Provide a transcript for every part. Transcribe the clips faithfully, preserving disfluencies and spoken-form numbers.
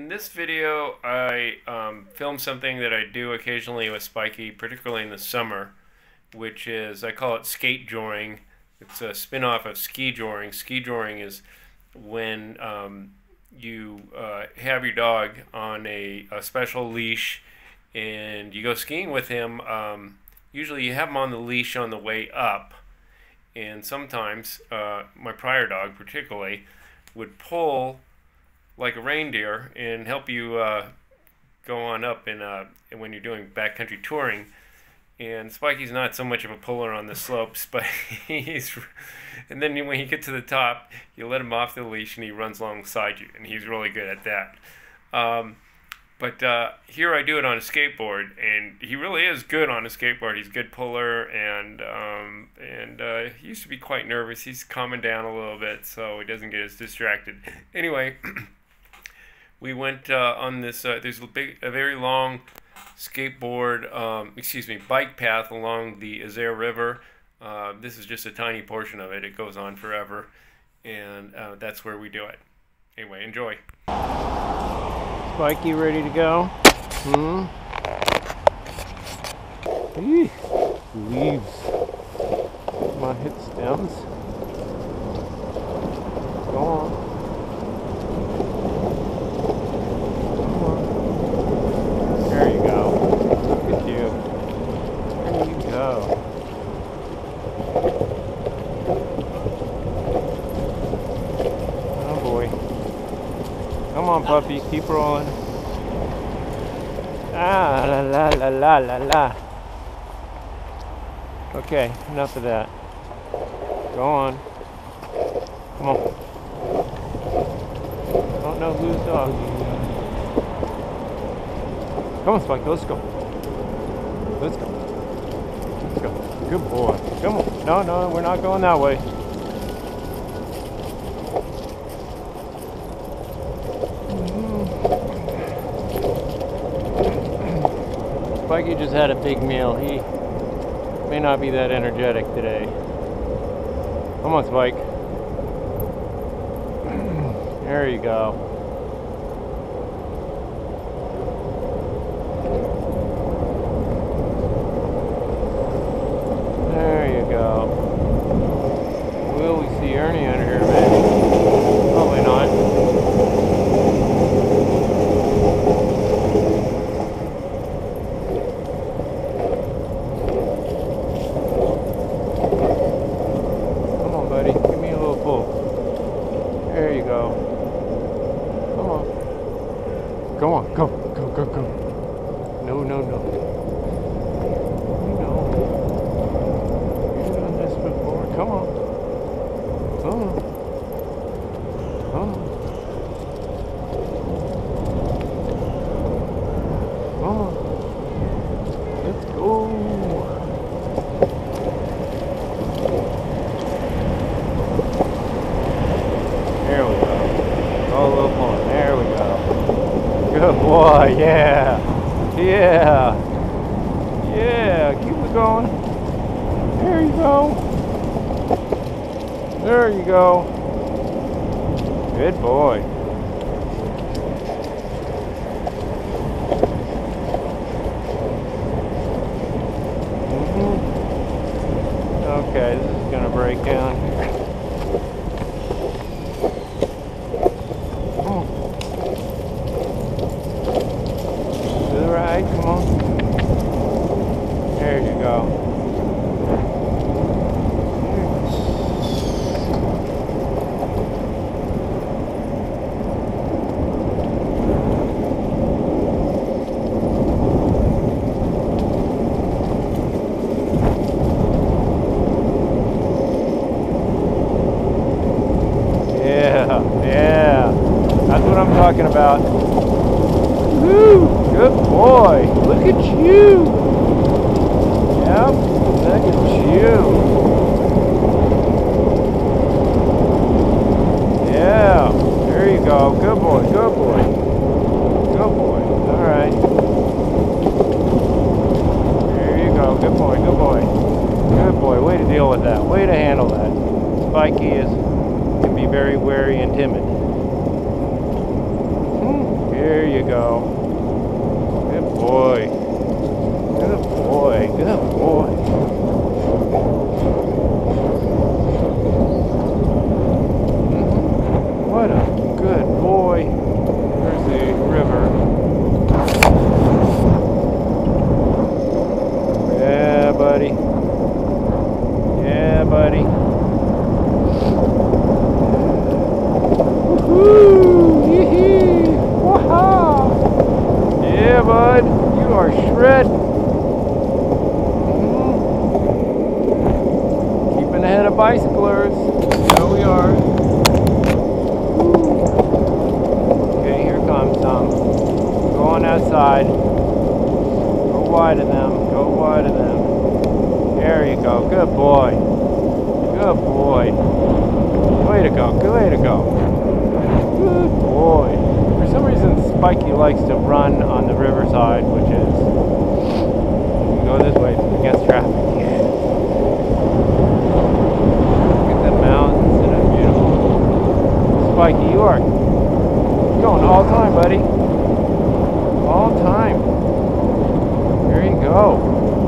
In this video, I um, filmed something that I do occasionally with Spikey, particularly in the summer, which is, I call it Skatejoring. It's a spin-off of Skijoring. Skijoring is when um, you uh, have your dog on a, a special leash and you go skiing with him. Um, usually you have him on the leash on the way up, and sometimes, uh, my prior dog particularly, would pull like a reindeer and help you uh, go on up in, uh, when you're doing backcountry touring. And Spikey's not so much of a puller on the slopes, but he's, and then when you get to the top, you let him off the leash and he runs alongside you, and he's really good at that. Um, but uh, here I do it on a skateboard, and he really is good on a skateboard. He's a good puller, and um, and uh, he used to be quite nervous. He's calming down a little bit so he doesn't get as distracted. Anyway, we went uh, on this, uh, there's a, big, a very long skateboard, um, excuse me, bike path along the Isere River. Uh, this is just a tiny portion of it. It goes on forever, and uh, that's where we do it. Anyway, enjoy. Spikey ready to go? Hmm? Eee, leaves. Come on, hit stems. Go on. Come on. There you go. Look at you. There you go. Oh boy. Come on, puppy, keep rolling. Ah, la la la la la la. Okay, enough of that. Go on. Come on. Don't know whose dog. Come on, Spike, let's go. Let's go. Let's go. Good boy. Come on. No, no, we're not going that way. Spikey just had a big meal. He may not be that energetic today. Come on, Spike. There you go. There you go. Will we see Ernie under here, man? Probably not. Give me a little pull. There you go. Come on. Come on. Go. Go, go, go. No, no, no. You know. You've done this before. Come on. Come on. Come on. Come on. Let's go. There we go. Go a little more. There we go. Good boy. Yeah. Yeah. Yeah. Keep it going. There you go. There you go. Good boy. Mm-hmm. Okay, this is going to break down. Come on. There you go. Yeah, yeah. That's what I'm talking about. Woo! Good boy. Look at you. Yep. Look at you. Yeah. There you go. Good boy. Good boy. Good boy. All right. There you go. Good boy. Good boy. Good boy. Way to deal with that. Way to handle that. Spikey is can be very wary and timid. Hmm. There you go. Good boy. Good boy. Good boy. What a good boy. There's the river. Yeah, buddy. Yeah, buddy. Woo! Yee-hee! Waha! Yeah, bud. You are shred. Mm-hmm. Keeping ahead of bicyclers. There we are. Okay, here comes some. Go on that side. Go wide of them. Go wide of them. There you go. Good boy. Good boy. Way to go. Good way to go. Good boy. For some reason, Spikey likes to run on the riverside, which is... You can go this way against traffic. Look at the mountains, and it's beautiful. Spikey, you are going all time, buddy. All time. There you go.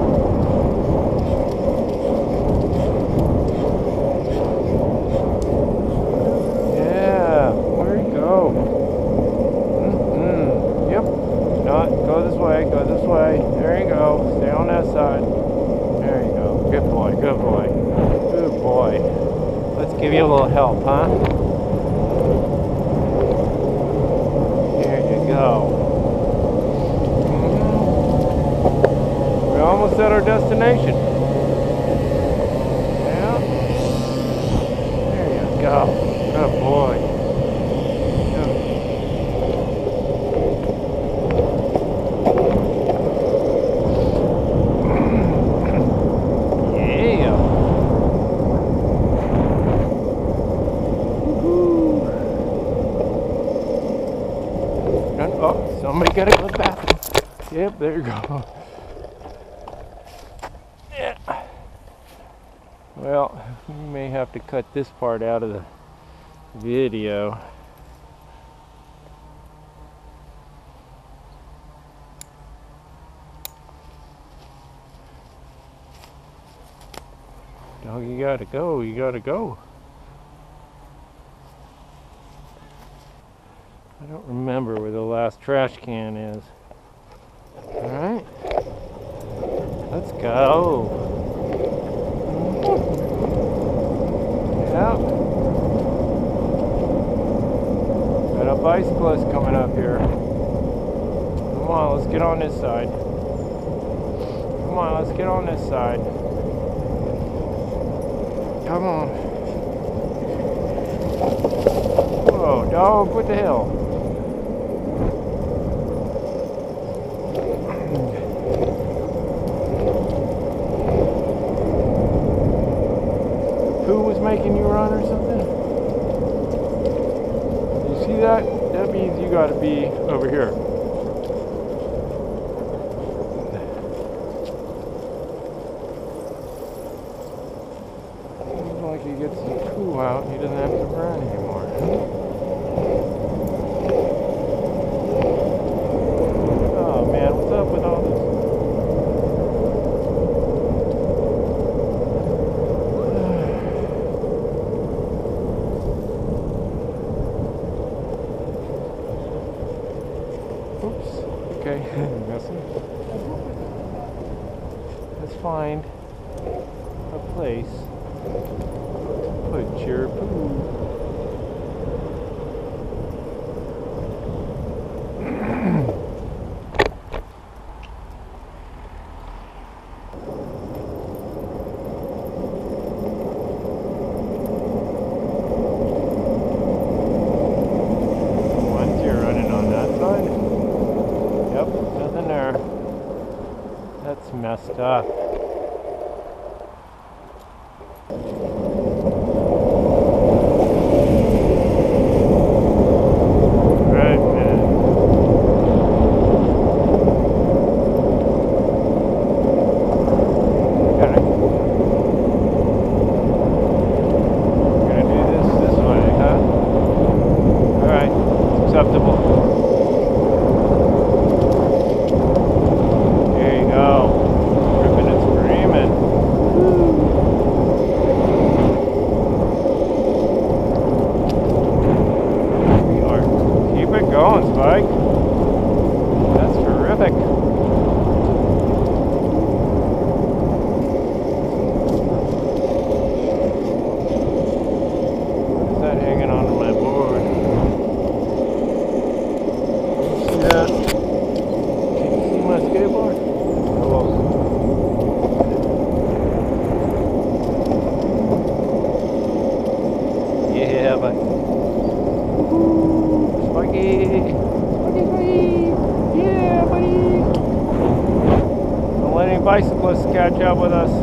Go this way. There you go. Stay on that side. There you go. Good boy. Good boy. Good boy. Let's give you a little help, huh? There you go. Mm-hmm. We're almost at our destination. Yeah. There you go. Good boy. Somebody gotta go to the bathroom. Yep, there you go. Yeah. Well, we may have to cut this part out of the video. Dog, you gotta go, you gotta go. I don't remember where the last trash can is. Alright. Let's go. Yeah. Got a bicyclist coming up here. Come on, let's get on this side. Come on, let's get on this side. Come on. Whoa, dog, what the hell? Who was making you run or something? You see that? That means you gotta be over here. Seems like he gets some poo out and he doesn't have to run anymore. Oh man, what's up with all this? Okay, let's find a place to put your poo. Once you're running on that side. Yep, nothing there. That's messed up. Right, man. Okay. We're gonna do this this way, huh? Alright, acceptable. Yeah, but Spiky, Spiky, Spiky. Yeah, buddy. Don't let any bicyclists catch up with us.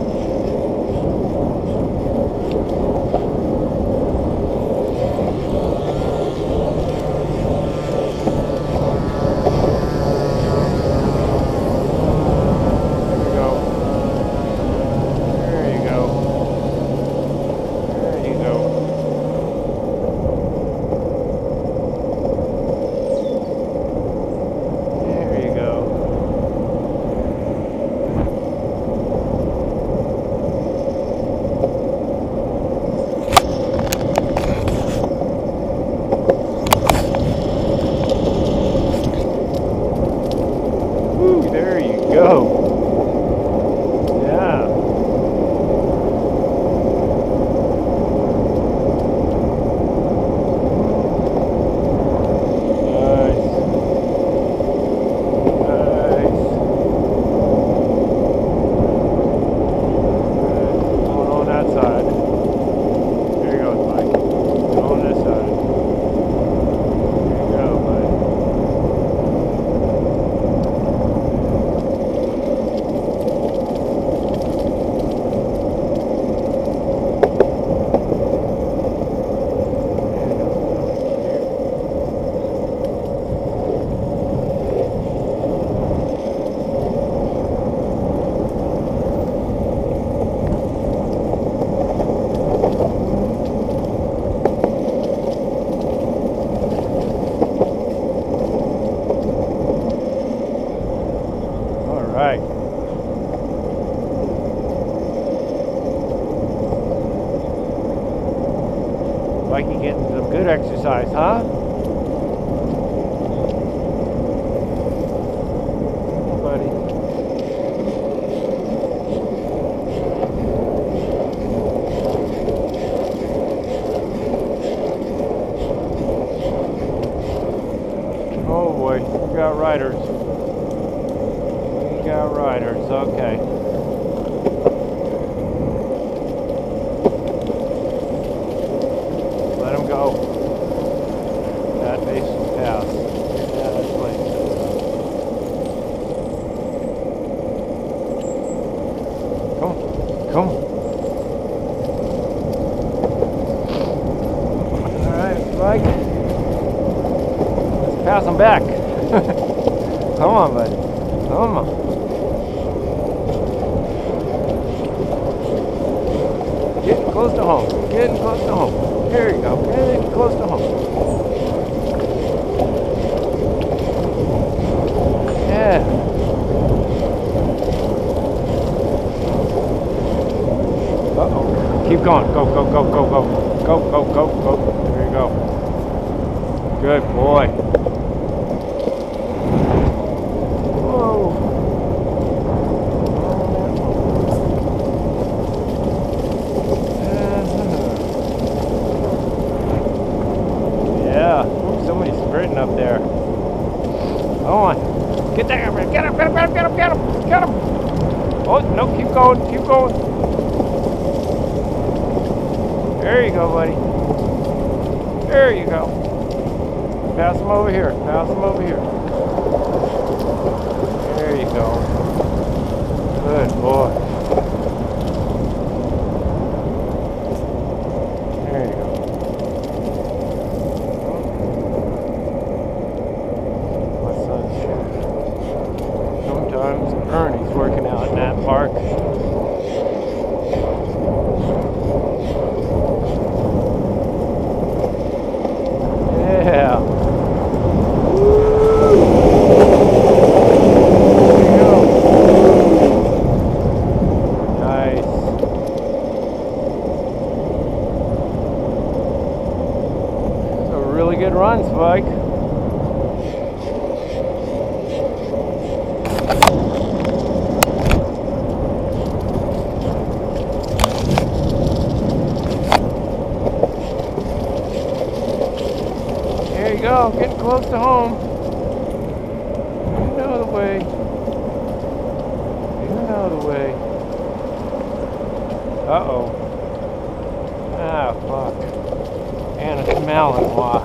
Like you getting some good exercise, huh? Come on, buddy. Oh boy, we got riders. We got riders, okay. Go. That base will pass. Yeah, that's right. Come on. Come on. Alright, Spike. Let's pass them back. Come on, buddy. Come on. Getting close to home. Getting close to home. There you go. Getting close to home. Yeah. Uh-oh. Keep going. Go, go, go, go, go. Go, go, go, go. There you go. Good boy. Whoa. Up there. Come on. Get there. Get him, get him, get him, get him, get him, get him. Oh, no, keep going, keep going. There you go, buddy. There you go. Pass him over here. Pass him over here. There you go. Good boy. There you go. Ernie's working out in that park. Yeah. There you go. Nice. That's a really good run, Spike. There you go, getting close to home. You know the way. You know the way. Uh-oh. Ah, fuck. Malinois.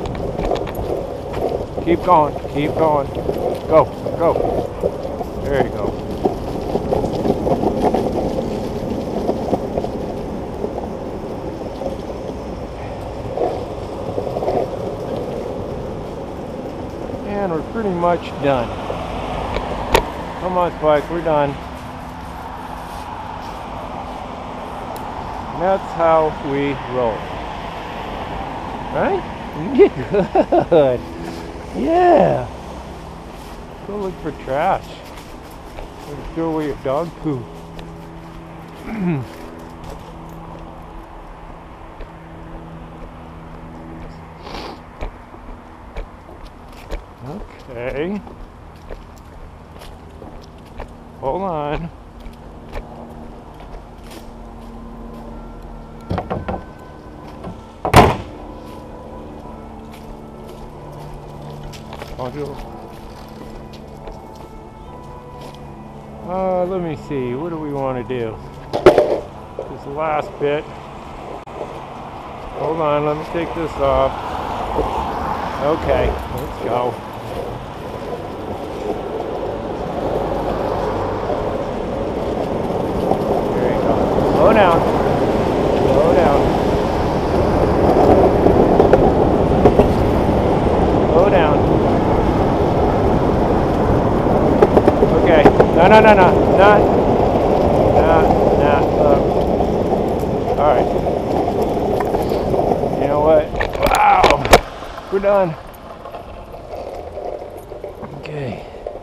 Keep going, keep going. Go, go. There you go. And we're pretty much done. Come on, Spike, we're done. And that's how we roll. Right? Good. Yeah. Go look for trash. Or throw away your dog poo. Okay. Hold on. Uh, let me see. What do we want to do? This last bit. Hold on. Let me take this off. Okay. Let's go. There you go. Slow down. Slow down. Slow down. Okay. No, no, no, no. Not. Not. Not. Look. Alright. You know what? Wow. We're done. Okay.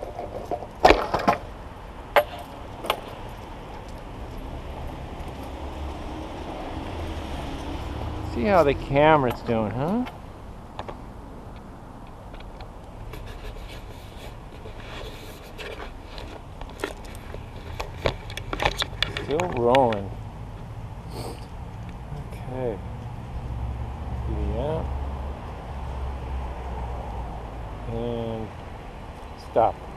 See how the camera's doing, huh? Still rolling. Okay. Yeah. And stop.